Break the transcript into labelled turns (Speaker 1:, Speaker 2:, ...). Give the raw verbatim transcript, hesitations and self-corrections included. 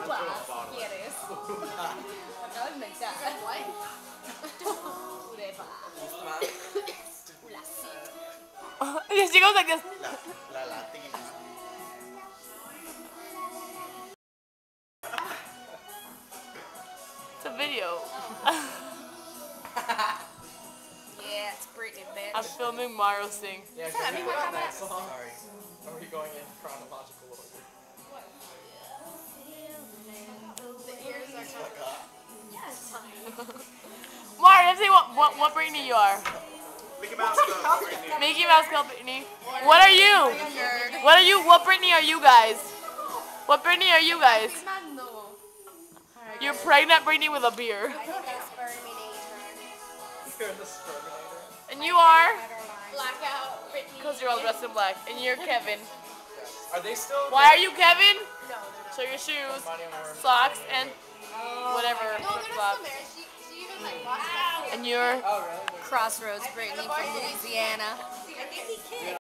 Speaker 1: si quieres. Acabo de inventar.
Speaker 2: Yeah, she goes like this.
Speaker 3: La, la latina.
Speaker 2: It's a video.
Speaker 1: Yeah, it's Britney, bitch.
Speaker 2: I'm filming Mario sing.
Speaker 4: Yeah, can we watch that song? Sorry. Are we going in chronological order?
Speaker 1: The ears are kind of... Yes.
Speaker 2: Mario, let's see what, what, what Britney you are.
Speaker 3: Mickey Mouse Club.
Speaker 2: Mickey Mouse Club Britney. What are you? What are you? What Britney are you guys? What Britney are you guys? You're pregnant Britney with a beer.
Speaker 1: I think that's
Speaker 4: You're the Sperminator.
Speaker 2: And you are?
Speaker 1: Blackout Britney.
Speaker 2: Because you're all dressed in black. And you're Kevin.
Speaker 4: Are they still?
Speaker 2: Why are you Kevin?
Speaker 1: No,
Speaker 2: Show your shoes,
Speaker 4: Money on Worm.
Speaker 2: socks, and whatever
Speaker 1: no, they're not
Speaker 2: flip-flops.
Speaker 1: still there. She, she even like lost that.
Speaker 2: And you're
Speaker 4: Oh, really?
Speaker 1: Crossroads Britney from Louisiana.